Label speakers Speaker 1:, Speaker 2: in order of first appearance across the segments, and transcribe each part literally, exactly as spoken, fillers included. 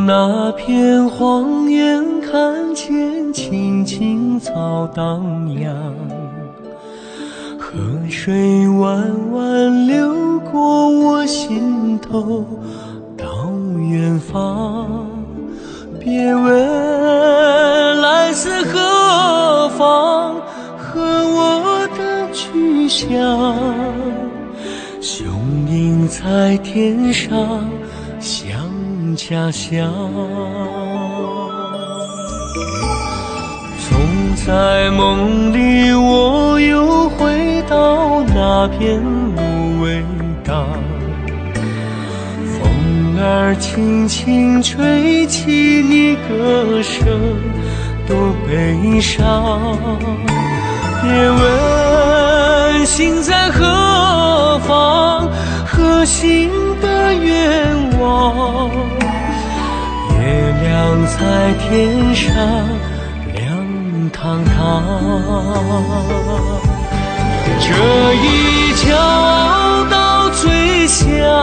Speaker 1: 那片荒原，看见青青草荡漾，河水弯弯流过我心头，到远方。别问来自何方，和我的去向，雄鹰在天上向家乡。总在梦里，我又回到那片芦苇荡，风儿轻轻吹起你歌声，多悲伤。别问心在何方，何心的愿望，月亮在天上亮堂堂。这一觉到最响，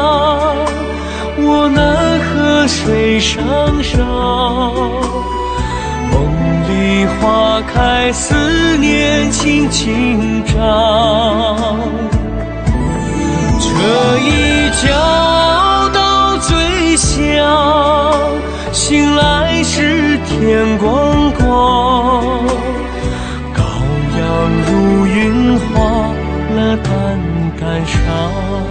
Speaker 1: 我南河水上烧，梦里花开，思念轻轻长。这一觉到最响，醒来时天光光，羔羊如云化了淡淡伤。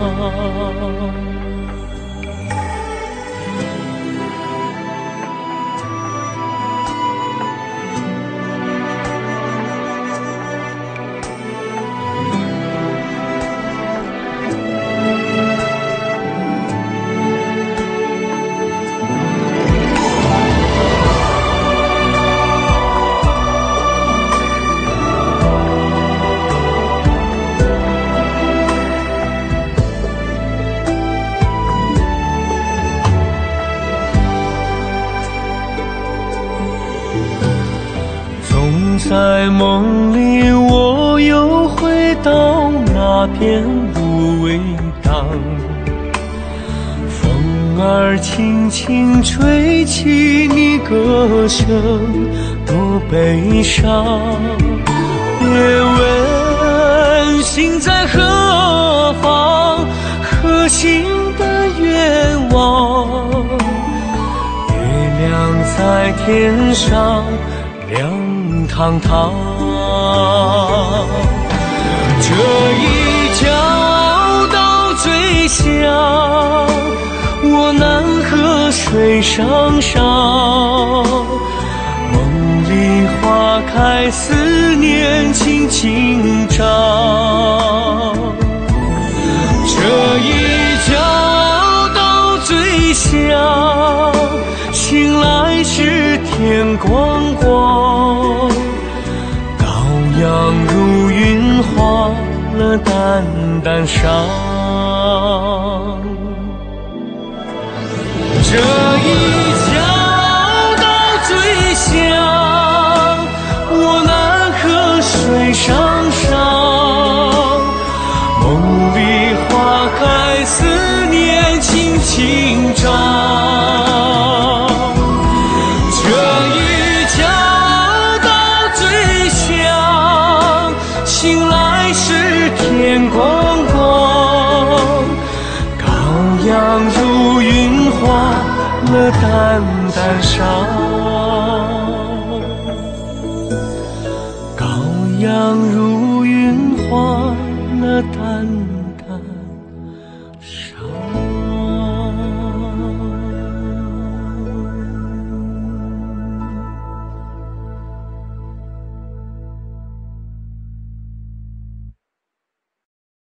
Speaker 1: 在梦里，我又回到那片芦苇荡，风儿轻轻吹起你歌声，多悲伤。别问心在何方，何心的愿望，月亮在天上亮堂堂。这一觉到最响，我南河水上烧，梦里花开，思念轻轻长。这一觉到最响，醒来时天光光，羔羊如云化了淡淡伤。这一觉到最响，我南河水上烧，梦里花开，思念轻轻长。天光光，羔羊如云化了淡淡伤，羔羊如云化了淡